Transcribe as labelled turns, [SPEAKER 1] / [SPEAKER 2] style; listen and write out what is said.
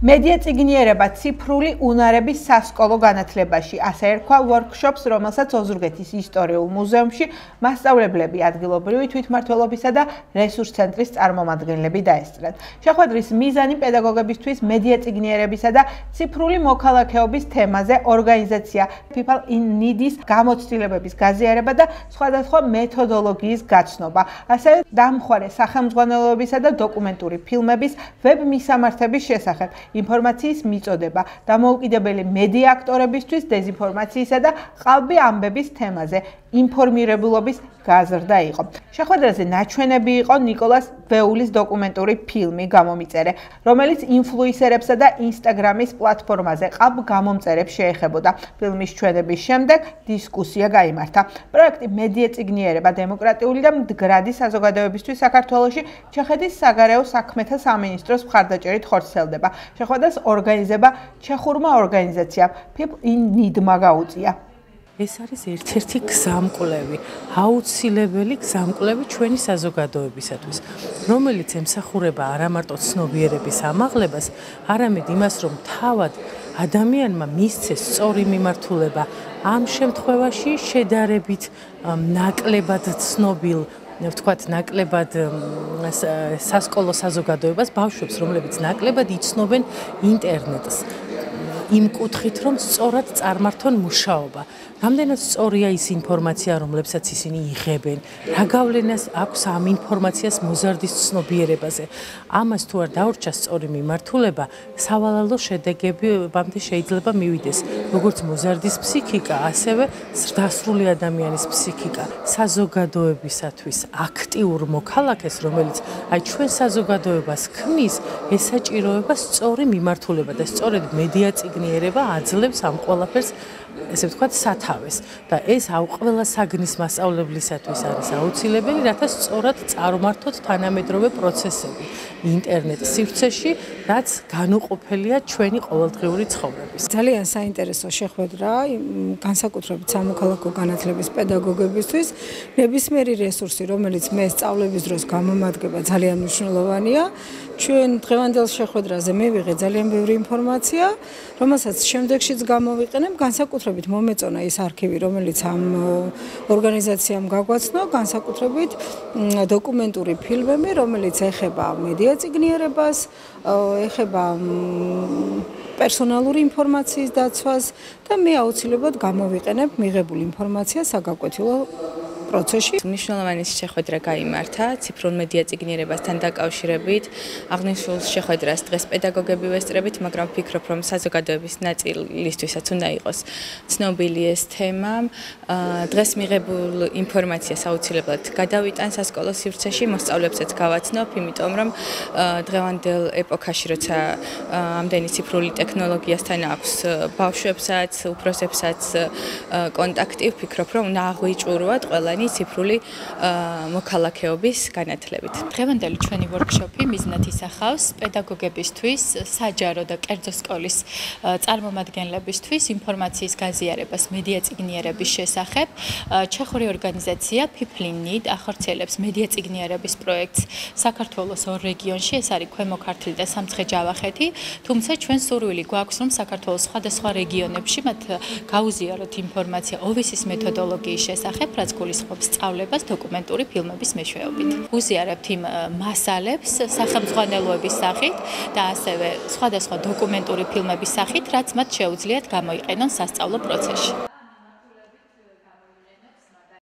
[SPEAKER 1] მედია წიგნიერება ციფრული უნარების სასკოლო განათლებაში, ასე ერქვა workshops, რომელსაც ოზურგეთის ისტორიულ მუზეუმში მასწავლებლები, ადგილობრივი თვითმმართველობისა და რესურს ცენტრის წარმომადგენლები დაესწრნენ. შეხვედრის მიზანი პედაგოგებისთვის მედია წიგნიერებისა და ციფრული მოქალაქეობის თემაზე ორგანიზაცია People in Need-ის გამოცდილებების გაზიარება და სხვადასხვა მეთოდოლოგიის გაცნობა, ასევე დამხმარე სახელმძღვანელოებისა და დოკუმენტური ფილმების ვებ მისამართების შესახებ. ინფორმაციის მიწოდება, დამოუკიდებელი მედია აქტორებისთვის დეзинფორმაციისა და ყალბი ამბების თემაზე ინფორმირებულობის გაზრდა იყო. შეხვედრაზე ნაჩვენები იყო ნიკოლას ვეულის დოკუმენტური ფილმი გამომიწერე, რომელიც ინფლუენსერებსა და ინსტაგრამის პლატფორმაზე ყალბ გამომწერებს შეეხებოდა. ფილმის ჩვენების შემდეგ დისკუსია გაიმართა. პროექტი მედია წიგნიერება დემოკრატიული და მდგრადი საზოგადოებისთვის საქართველოში ჩეხეთის საგარეო საქმეთა სამინისტროს მხარდაჭერით ხორციელდება. შეხვედრას ორგანიზება ჩეხურმა ორგანიზაციამ People in Need-მა გაუწია.
[SPEAKER 2] ეს არის ერთ-ერთი გზამკვლევი, აუცილებელი გზამკვლევი ჩვენი საზოგადოებისათვის, რომელიც ემსახურება არა მარტო ცნობიერების ამაღლებას, არამედ იმას, რომ თავად ადამიანმა მისცეს სწორი მიმართულება ამ შემთხვევაში შედარებით ნაკლებად ცნობილ ვთქვათ, ნაკლებად სასკოლო საზოგადოებას, ბავშვებს, რომლებიც ნაკლებად იცნობენ ინტერნეტს. იმ კუთხით, რომ სწორად წარმართონ მუშაობა. რამდენად სწორია ის ინფორმაცია, რომლებსაც ისინი იღებენ, რა გავლენას აქვს ამ ინფორმაციას მოზარდის ცნობიერებაზე. ამას თუ არ დაურჩა სწორი მიმართულება, სავალალო შედეგებამდე შეიძლება მივიდეს, როგორც მოზარდის ფსიქიკა, ასევე ზრდასრული ადამიანის ფსიქიკა. საზოგადოებისათვის აქტიურ მოქალაქეს, რომელიც ჩვენ საზოგადოებას ქმნის, ესაჭიროება სწორი მიმართულება და სწორედ მედია წიგნიერება აძლევს ამ ყველაფერს, ესე ვთქვათ, სათავეს და ეს ყველა საგნის მასწავლებლისათვის არის აუცილებელი, რათა სწორად წარმართოთ თანამედროვე პროცესები ინტერნეტ სივრცეში, რაც განუყოფელია ჩვენი ყოველდღიური ცხოვრების.
[SPEAKER 3] ძალიან საინტერესო შეხვედრა, განსაკუთრებით სამოქალაქო განათლების პედაგოგებისთვის. ნებისმიერი რესურსი, რომელიც მე სწავლების დროს გამომადგება, ძალიან მნიშვნელოვანია. ჩვენ დღევანდელ შეხვედრაზე მივიღე ძალიან ბევრი ინფორმაცია, რომელსაც შემდეგშიც გამოვიყენებ, განსაკუთრებით მომეწონა ის არქივი, რომელიც ამ ორგანიზაციამ გაგვაცნო, განსაკუთრებით დოკუმენტური ფილმები, რომელიც ეხება მედია წიგნიერებას, ეხება პერსონალური ინფორმაციის დაცვას და მე აუცილებლად გამოვიყენებ მიღებულ ინფორმაციას საგაკვეთილო პროცესში.
[SPEAKER 4] მნიშვნელოვანი შეხვედრა გაიმართა ციფრულ მედია წიგნიერებასთან დაკავშირებით. აღნიშნულ შეხვედრას დღეს პედაგოგები ვესწრებით, მაგრამ ვფიქრობ, რომ საზოგადოების ნაწილისთვისაც უნდა იყოს ცნობილი ეს თემა. დღეს მიღებულ ინფორმაციას აუცილებლად გადავიტან სასკოლო სივრცეში, მოსწავლეებსაც გავაცნობ, იმიტომ რომ დღევანდელ ეპოქაში, როცა ამდენი ციფრული ტექნოლოგიასთან აქვს ბავშვებსაც, უფროსებსაც კონტაქტი, ვფიქრობ, რომ უნდა აღვიჭურვათ ყველანი ციფრული მოქალაქეობის განათლებით.
[SPEAKER 5] დღევანდელი ჩვენი workshop-ი მიზნად ისახავს პედაგოგებისთვის, საჯარო და კერძო სკოლის წარმომადგენლებისთვის ინფორმაციის გაზიარებას მედია წიგნიერების შესახებ. ჩეხური ორგანიზაცია People in Need ახორციელებს მედია წიგნიერების პროექტს საქართველოს ორ რეგიონში, ეს არის ქვემო ქართლი და სამცხე-ჯავახეთი, თუმცა ჩვენ სურვილი გვაქვს, რომ საქართველოს სხვადასხვა რეგიონებში მათ გაუზიაროთ ინფორმაცია OVIS-ის მეთოდოლოგიის შესახებ, რაც გულისხმობს სწავლებას დოკუმენტური ფილმების მეშვეობით. უზიარებთ იმ მასალებს სახელმძღვანელოების სახით და ასევე სხვადასხვა დოკუმენტური ფილმების სახით, რაც მათ შეუძლიათ გამოიყენონ სასწავლო პროცესში.